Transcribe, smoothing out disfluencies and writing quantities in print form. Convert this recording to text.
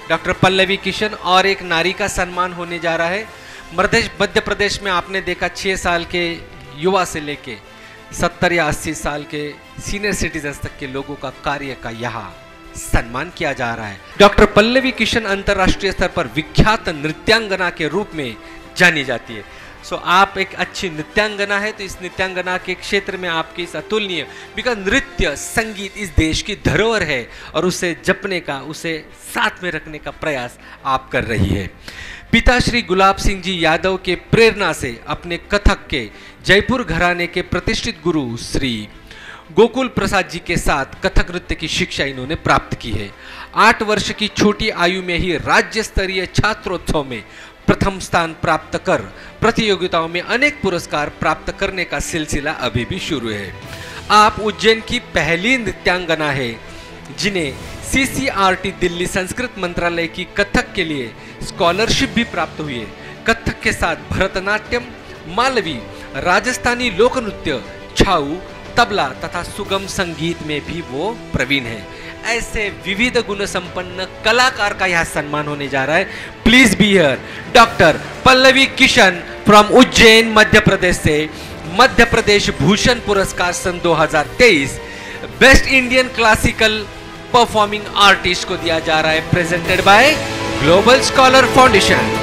Doctor Pallavi Kishan और एक नारी का सम्मान होने जा रहा है। मध्य प्रदेश में आपने देखा 6 साल के युवा से लेके 70 या 80 साल के सीनियर सिटीजन्स तक के लोगों का कार्य का यहाँ सम्मान किया जा रहा है। डॉक्टर पल्लवी किशन अंतर्राष्ट्रीय स्तर पर विख्यात नृत्यांगना के रूप में जानी जाती है। सो आप एक अच्छी नृत्यांगना है, तो इस नृत्यांगना के क्षेत्र में आपकी इस अतुलनीय, बिकॉज नृत्य संगीत इस देश की धरोहर है और उसे जपने का, उसे साथ में रखने का प्रयास आप कर रही है। पिता श्री गुलाब सिंह जी यादव के प्रेरणा से अपने कथक के जयपुर घराने के प्रतिष्ठित गुरु श्री गोकुल प्रसाद जी के साथ कथक नृत्य की शिक्षा इन्होंने प्राप्त की है। 8 वर्ष की छोटी आयु में ही राज्य स्तरीय छात्रोत्सव में प्रथम स्थान प्राप्त कर प्रतियोगिताओं में अनेक पुरस्कार प्राप्त करने का सिलसिला अभी भी शुरू है। आप उज्जैन की पहली नृत्यांगना है जिन्हें CCRT दिल्ली संस्कृत मंत्रालय की कथक के लिए स्कॉलरशिप भी प्राप्त हुई है। कथक के साथ भरतनाट्यम, मालवी, राजस्थानी लोक नृत्य, छाऊ, तबला तथा सुगम संगीत में भी वो प्रवीण है। ऐसे विविध गुण संपन्न कलाकार का यह सम्मान होने जा रहा है। Please be here doctor Pallavi Kishan from Ujjain Madhya Pradesh से मध्य प्रदेश भूषण पुरस्कार सन 2023 best Indian classical performing artist को दिया जा रहा है, presented by Global Scholar foundation.